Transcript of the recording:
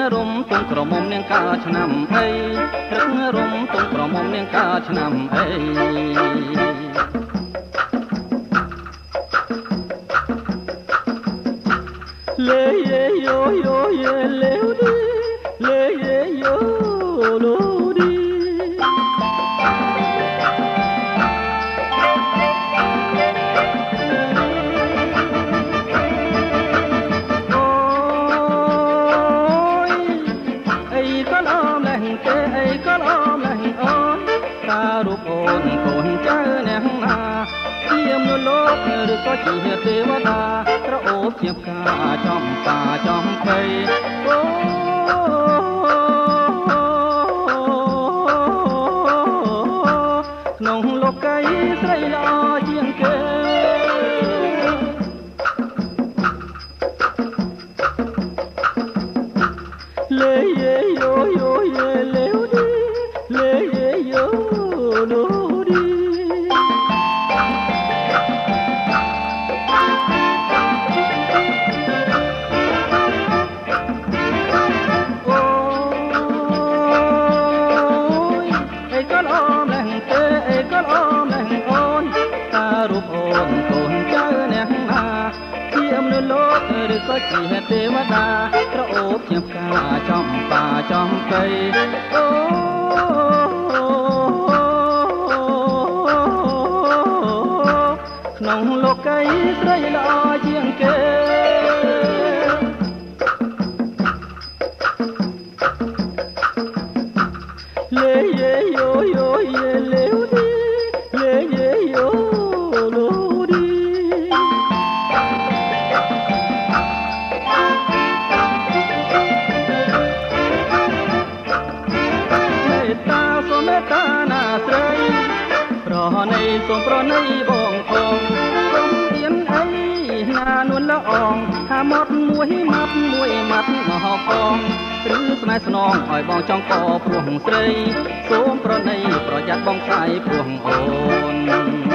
រំទុំក្រមុំនាងកាឆ្នាំអីរឹករំទុំក្រមុំនាងកាឆ្នាំអីលេយេយោយោយេលេវឌីលេយេយោឡូឌីរូបអូនកូនចៅអ្នកណាជាមនុស្សលោកឬក៏ជាទេវតាក្រអូបជាផ្កាចំតាចំបៃអូក្នុងលោកីស្រីល្អជាងគេលេយេយោយោយេលេវឌីលេយេយោឡូឌីអូយអីក៏អមលេងទេអីក៏អមលេងអូនតារូបអូនកូនចៅអ្នកណាជាមនុស្សលោកឬក៏ជាទេវតាក្រអូបជាផ្កាចំបាចំបៃអូក្នុងលោកីស្រីល្អជាងគេលេយេយោយោយេលេវឌីលេយេយោឡូឌីមេត្តាសូមមេត្តាណាស្រីប្រណីសូមប្រណីបងផងណានួនល្អងថាមាត់មួយម៉ាត់មួយម៉ាត់មកកងឬស្នេហ៍ស្នងឲ្យបងចង់កព្រោះស្រីសូមប្រណីប្រយ័ត្នបងខ្លាយព្រោះអូន